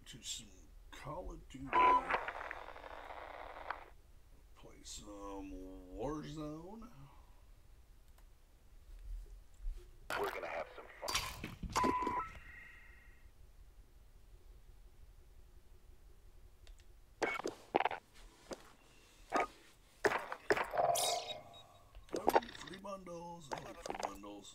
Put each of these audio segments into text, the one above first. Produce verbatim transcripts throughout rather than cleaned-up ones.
to some Call of Duty. Play some Warzone. We're gonna have some fun. Oh, free bundles. I like free bundles.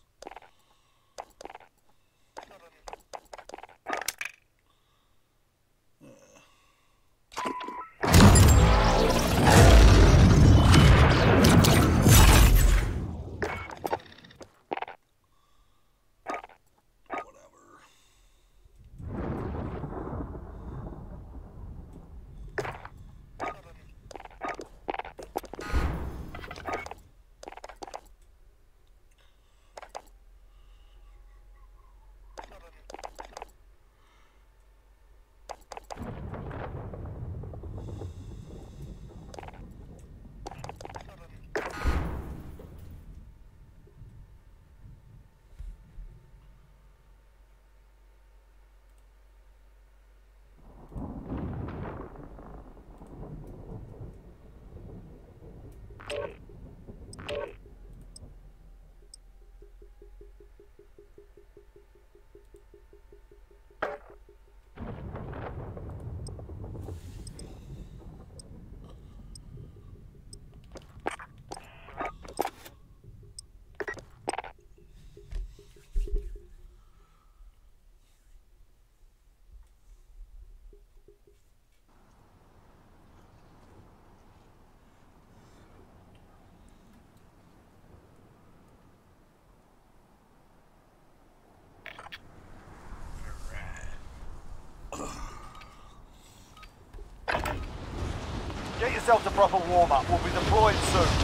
Get yourself a proper warm-up. We'll be deployed soon.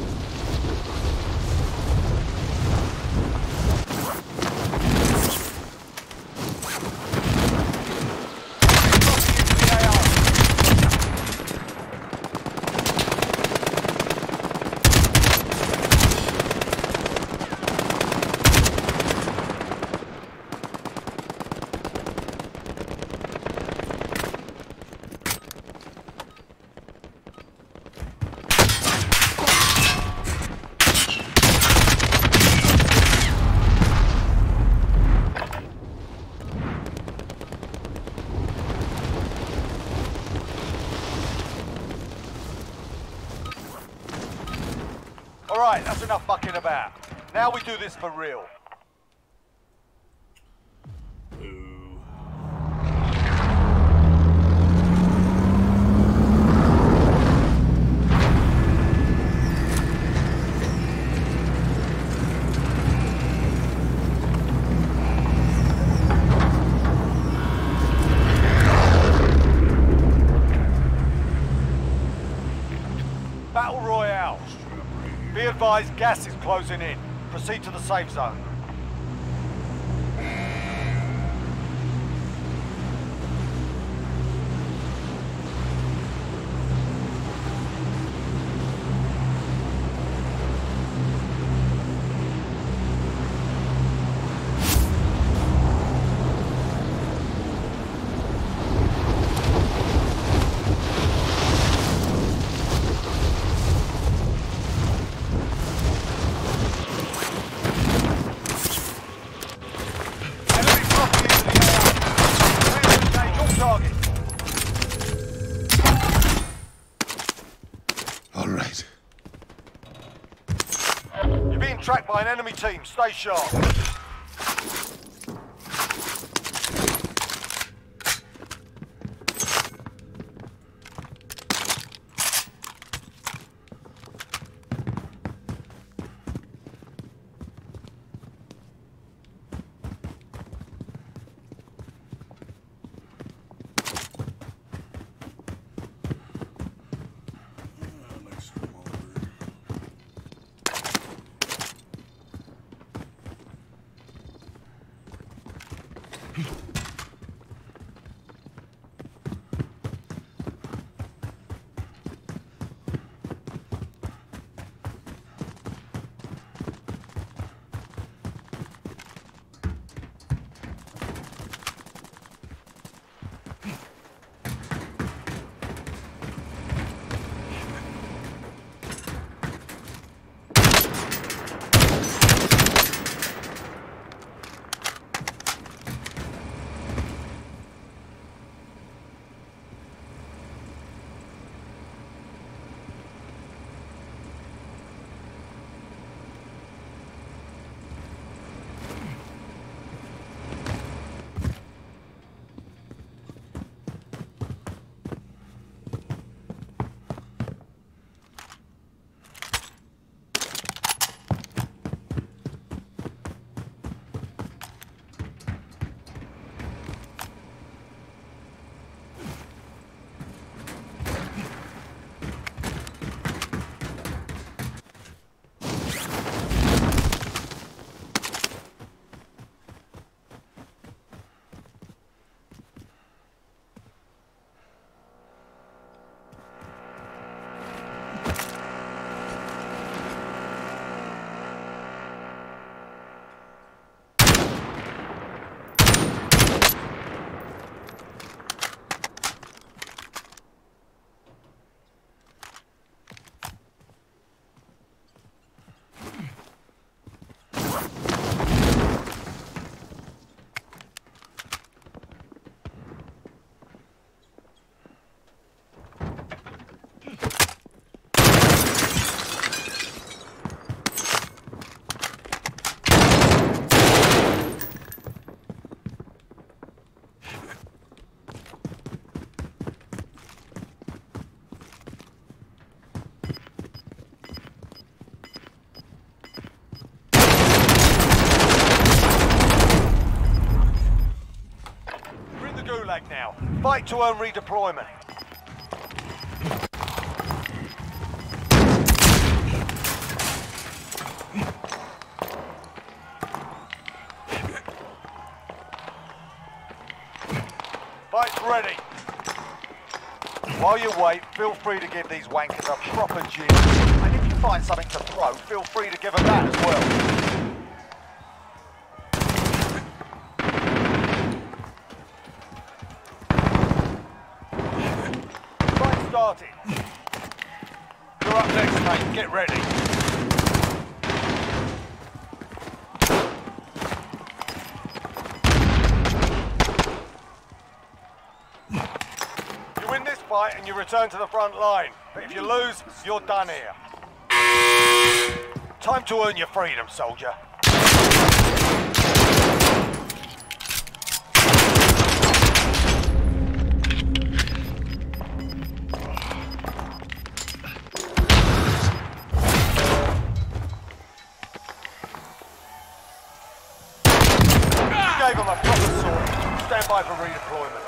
Alright, that's enough fucking about. Now we do this for real. Battle Royale. Be advised, gas is closing in. Proceed to the safe zone. Tracked by an enemy team. Stay sharp. gulag now. Fight to earn redeployment. Fight's ready. While you wait, feel free to give these wankers a proper gym. And if you find something to throw, feel free to give them that as well. Fight started. You're up next, mate. Get ready. Fight and you return to the front line. But if you lose, you're done here. Time to earn your freedom, soldier. You gave him a proper sword. Stand by for redeployment.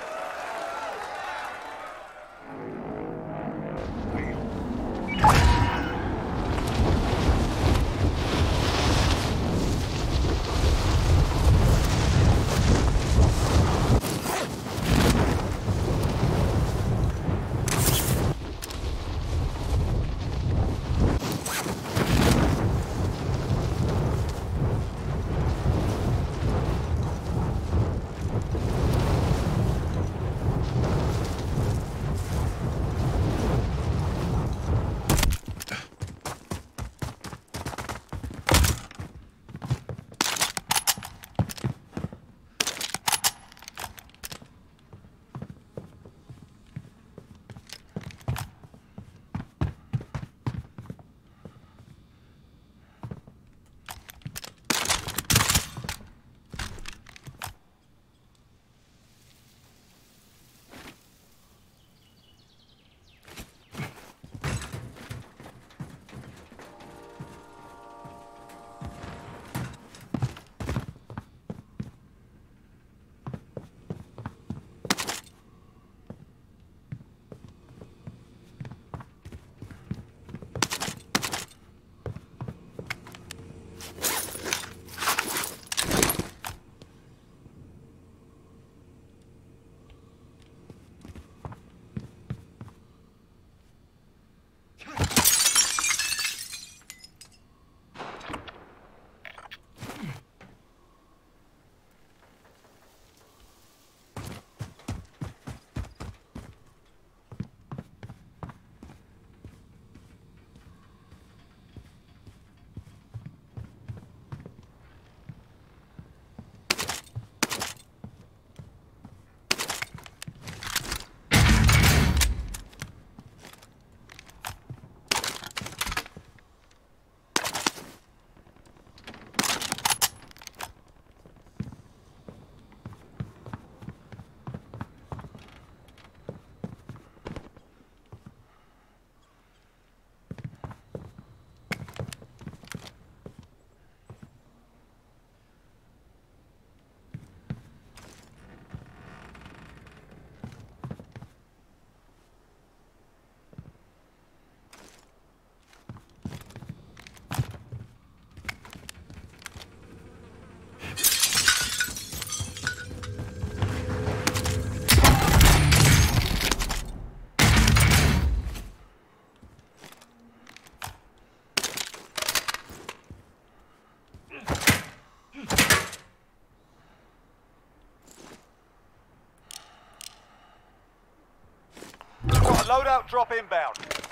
Loadout drop inbound.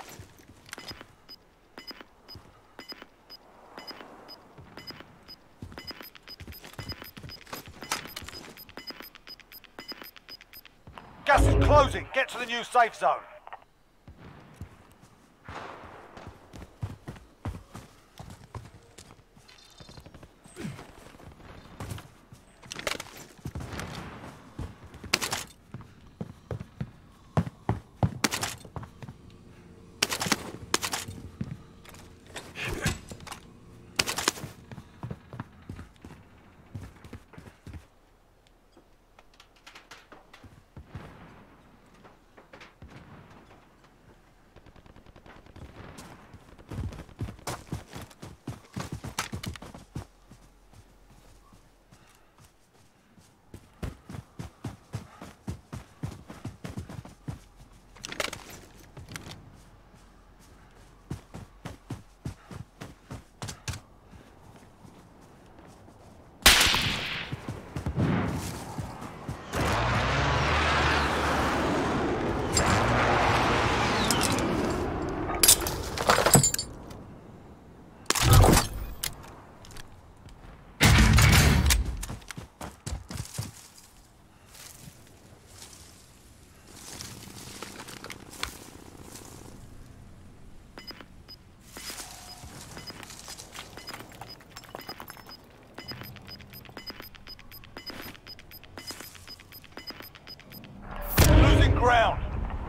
Gas is closing. Get to the new safe zone. ground.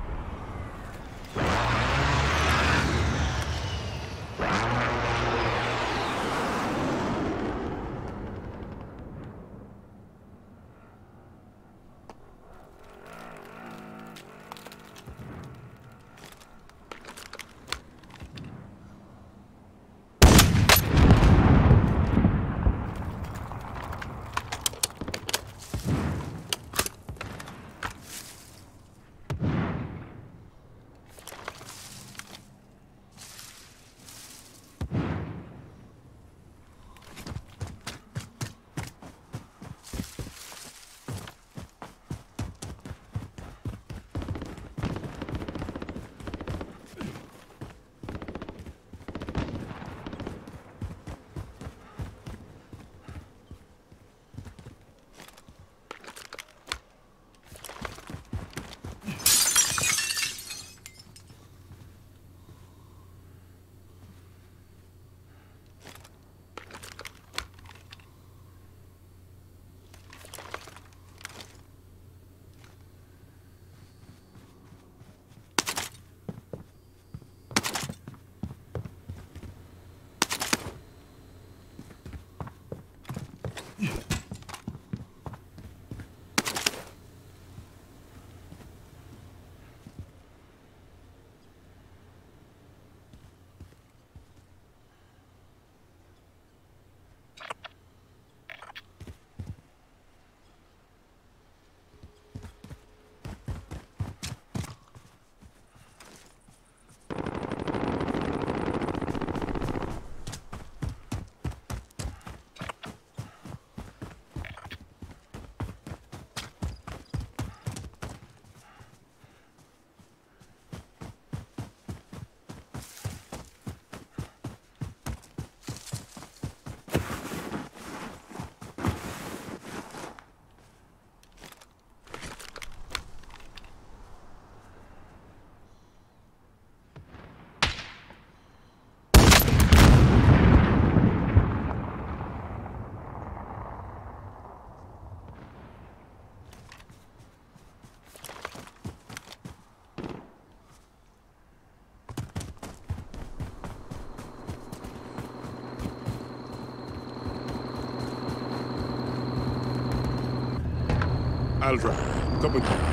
Aldra, come with me.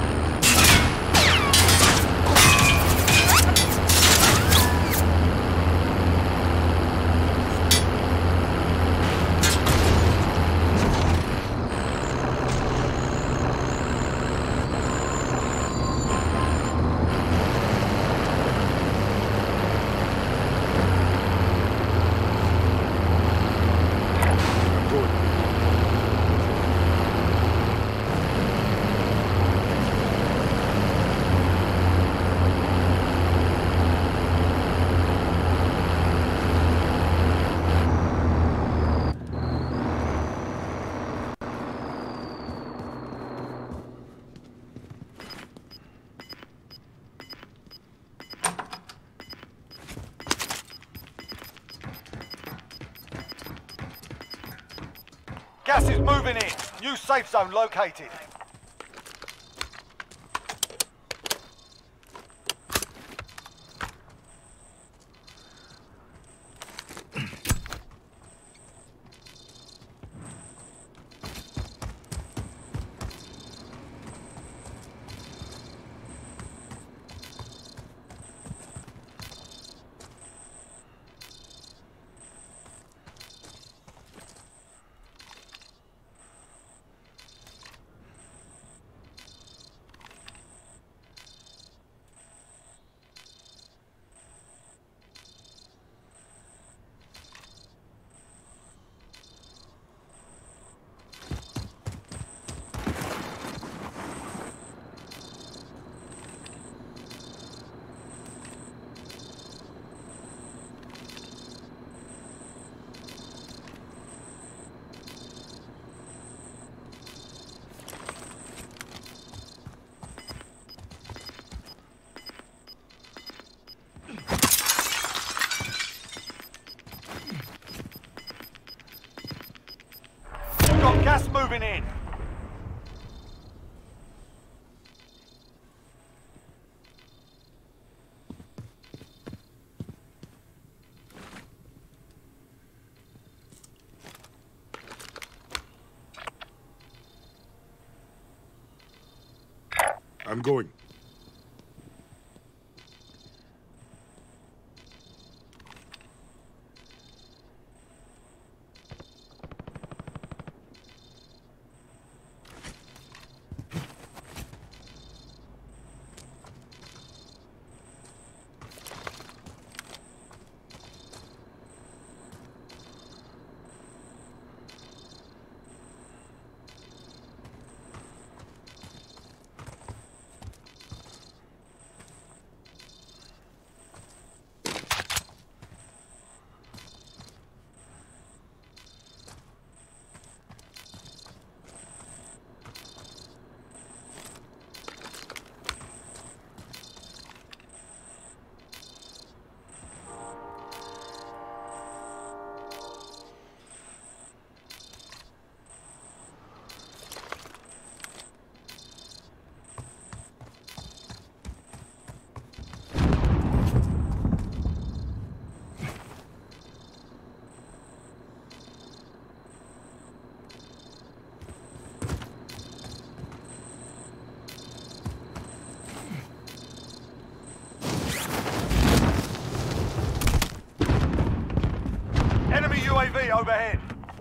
Gas is moving in. New safe zone located. Got gas moving in. I'm going. Enemy U A V overhead.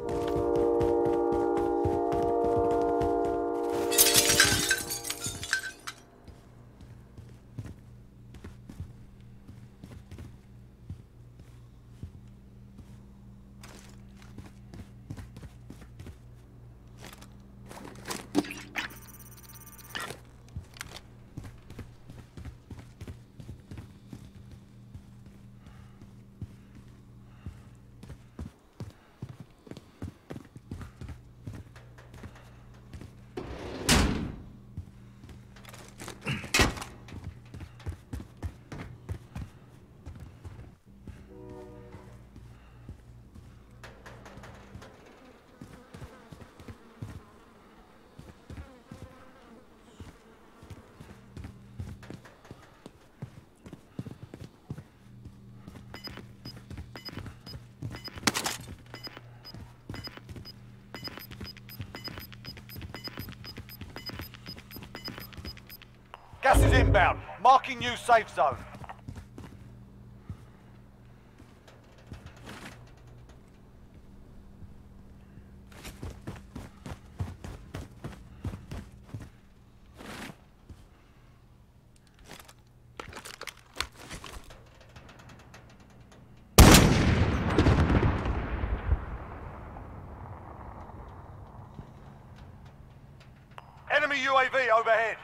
Gas is inbound. Marking new safe zone. Enemy U A V overhead.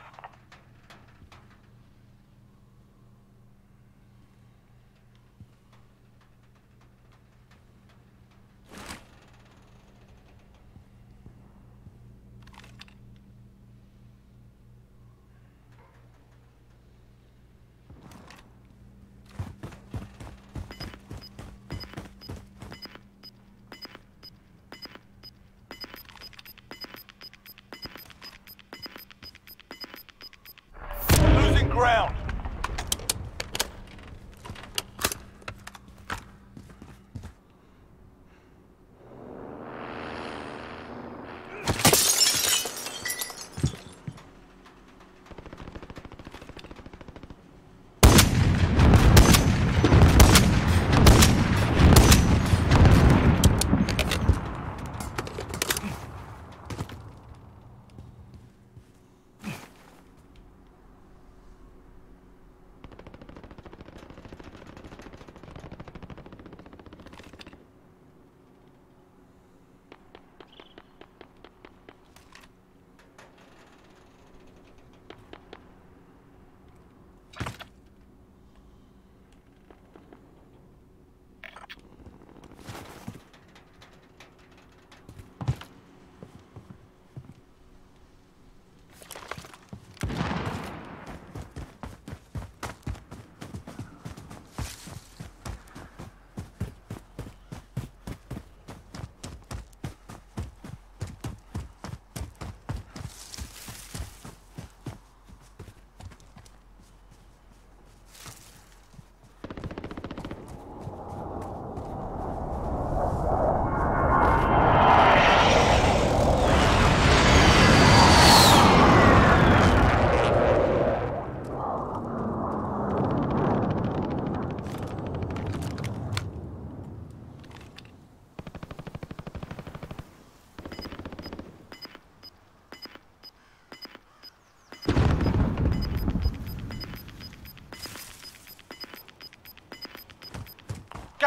Losing ground.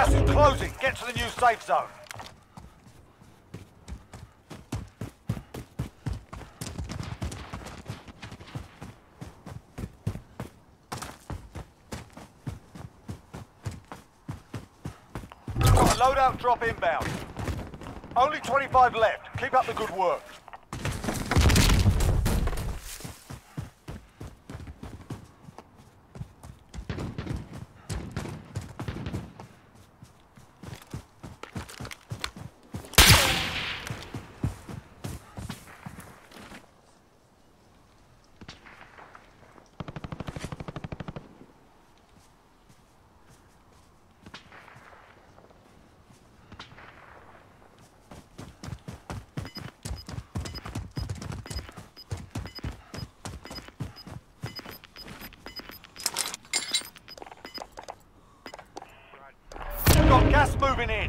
Gas is closing. Get to the new safe zone. Got a loadout drop inbound. Only twenty-five left. Keep up the good work. Got gas moving in.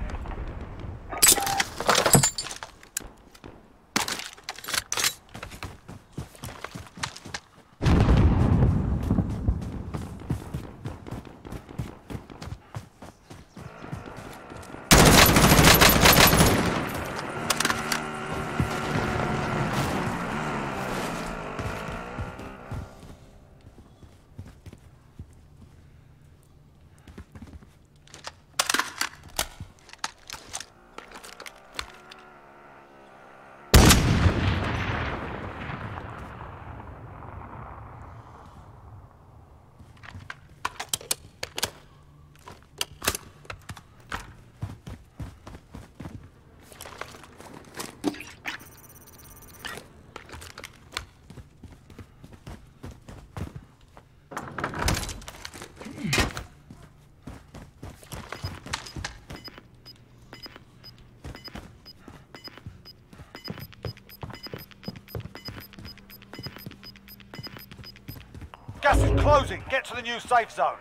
Gas is closing. Get to the new safe zone.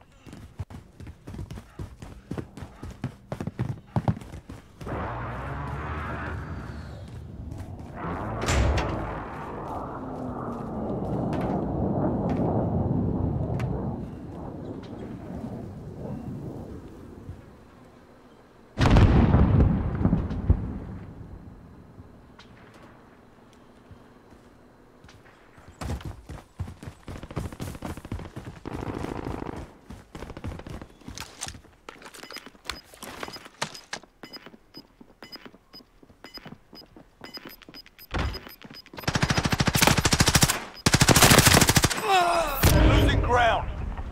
Losing ground.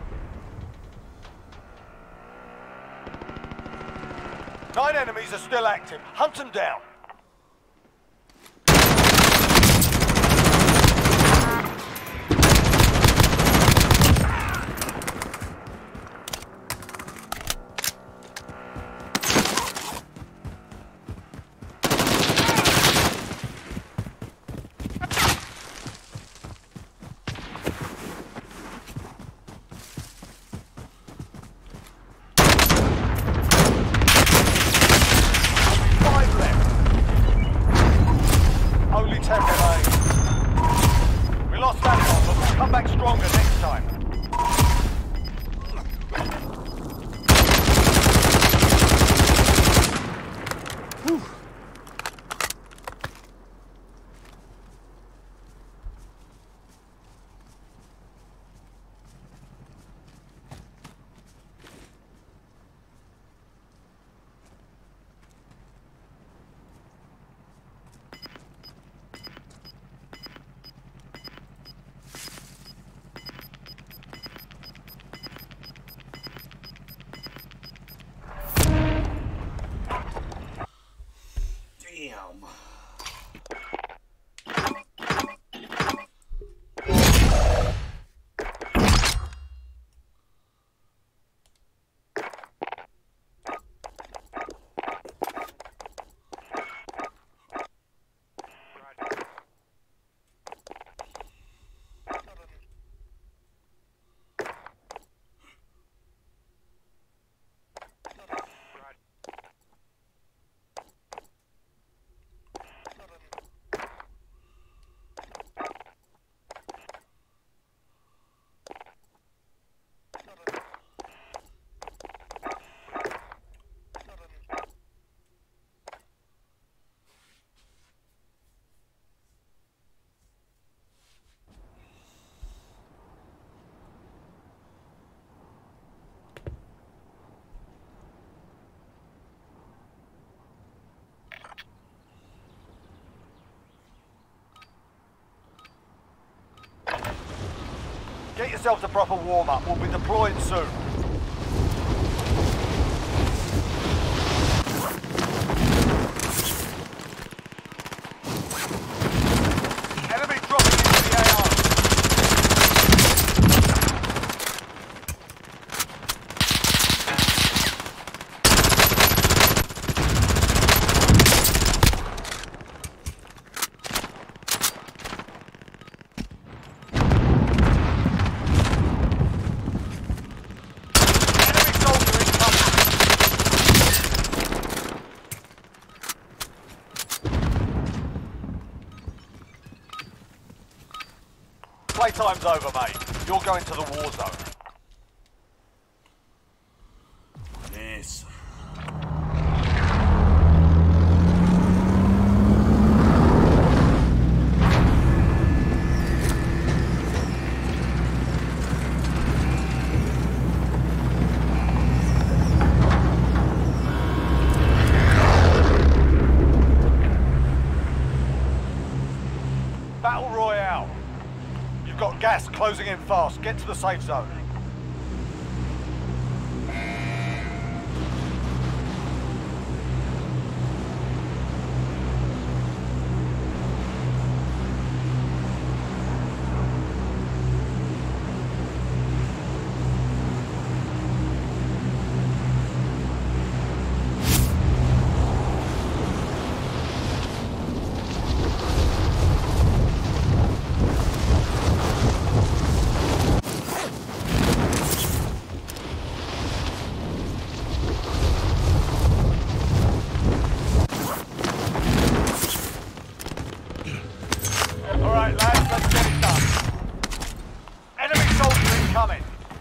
Nine enemies are still active. Hunt them down. We lost that one, but we'll come back stronger next time. Whew. Get yourselves a proper warm-up. We'll be deploying soon. Enemy dropping into the A R. Playtime's over, mate. You're going to the war zone. Yes. Battle Royale. You've got gas closing in fast. Get to the safe zone. Alright lads, let's get it done. Enemy soldier incoming.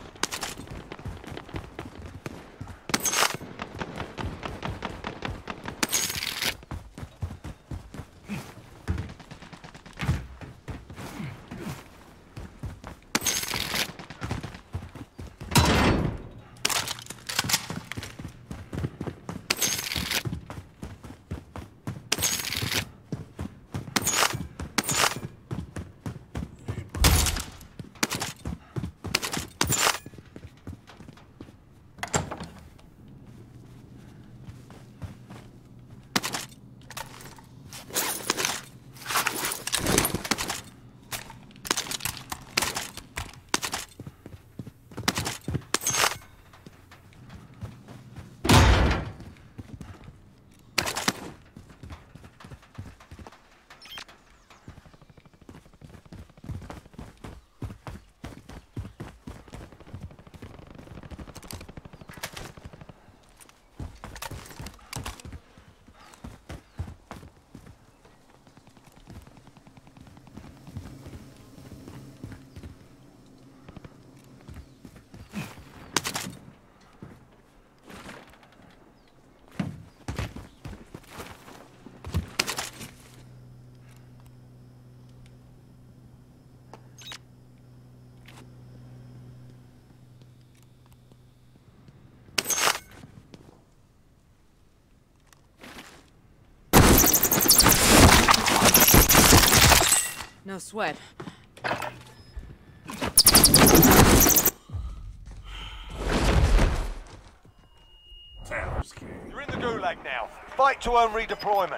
No sweat. Sounds scary. You're in the gulag now. Fight to earn redeployment.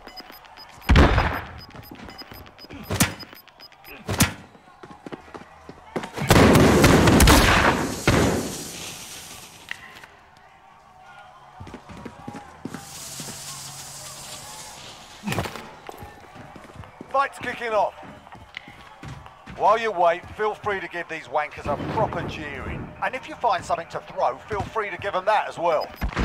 Fight's kicking off. While you wait, feel free to give these wankers a proper jeering. And if you find something to throw, feel free to give them that as well.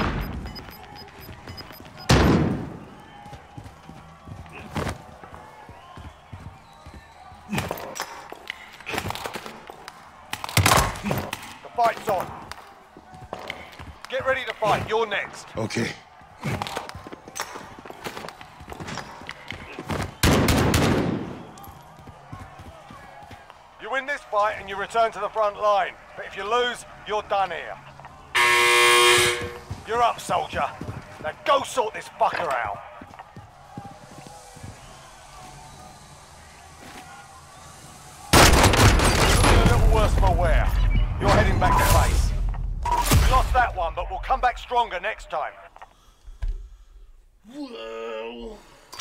The fight's on. Get ready to fight, you're next. Okay. You win this fight and you return to the front line. But if you lose, you're done here. You're up, soldier. Now go sort this fucker out. Looking a little worse for that one, but we'll come back stronger next time. Well...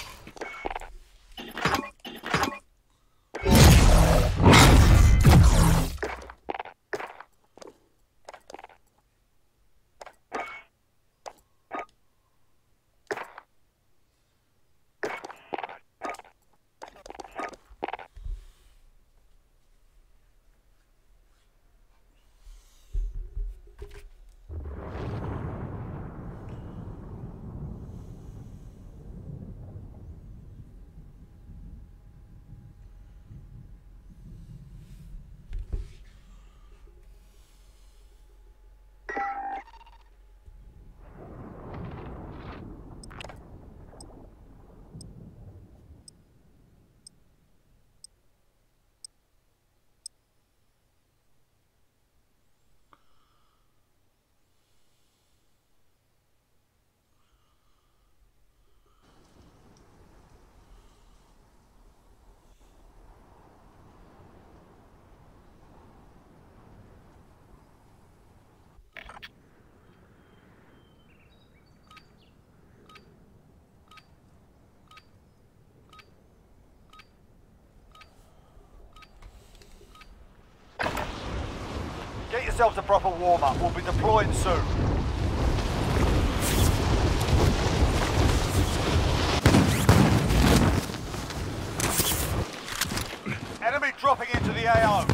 Get yourselves a proper warm-up. We'll be deploying soon. Enemy dropping into the A O.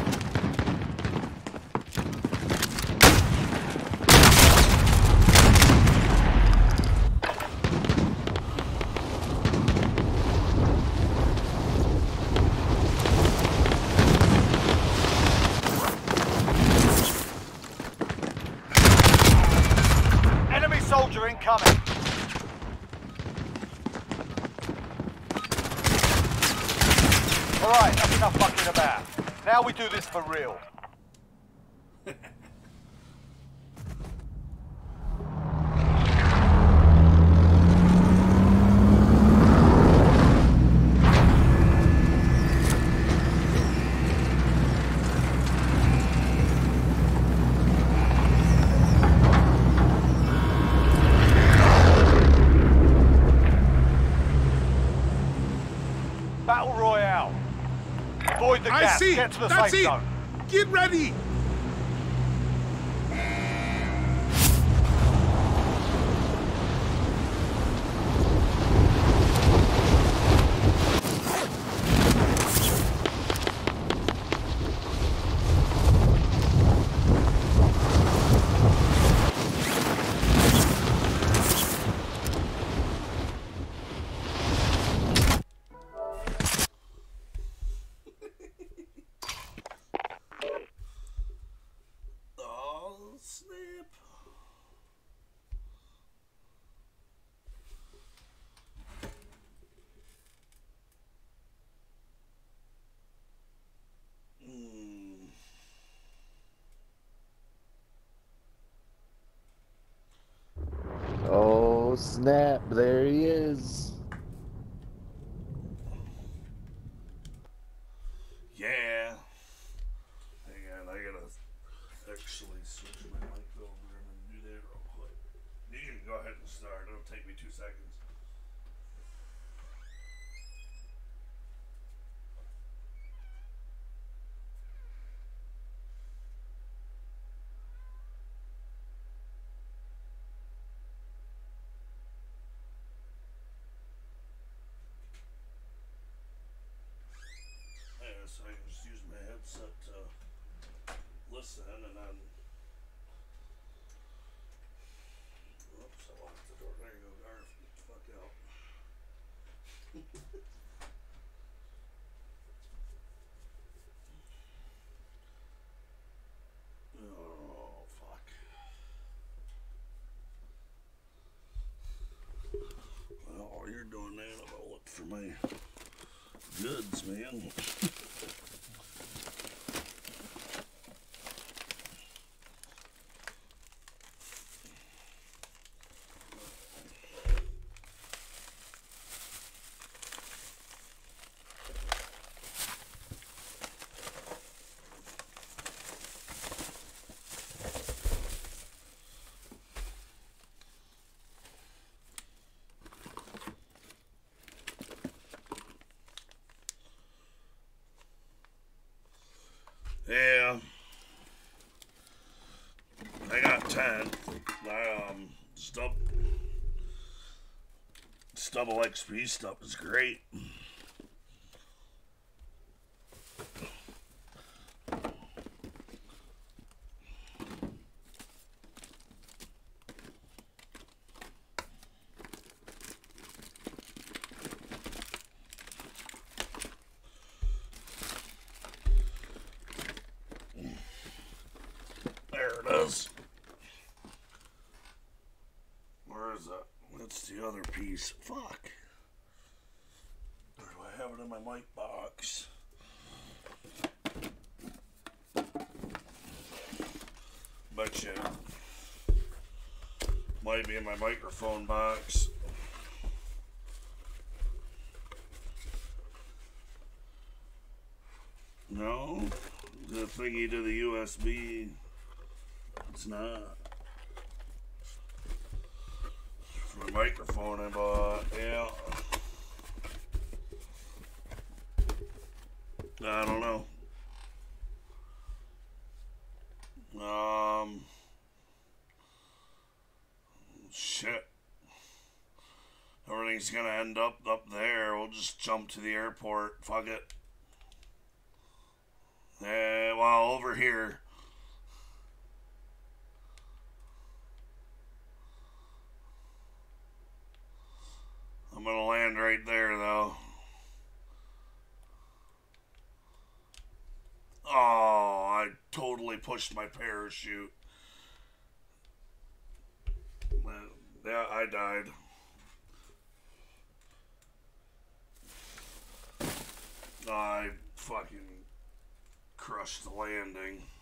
Soldier incoming. Alright, that's enough fucking about. Now we do this for real. Battle Royale. Avoid the gas. I see. Get to the That's safe it. zone. Get ready. Oh, snap. Mm. Oh snap, there he is. Yeah. Hang on, I gotta actually switch my mic over and do that real quick. You can go ahead and start. It'll take me two seconds. Yeah, so I can just use my headset to listen and then. Oops, I locked the door. There you go, Garth. Get the fuck out. Oh, fuck. Well, while you're doing that, I'm gonna look for my goods, man. tenth. Um, stub, Stubble X P stuff is great. There it is. Where is that? That's the other piece. Fuck. Or do I have it in my mic box? But yeah. Might be in my microphone box. No? The thingy to the U S B. It's not. For my microphone I bought, yeah. I don't know. Um, shit. Everything's gonna end up up there. We'll just jump to the airport. Fuck it. Eh, well, over here. I'm gonna land right there, though. Oh, I totally pushed my parachute. Yeah, I died. I fucking crushed the landing.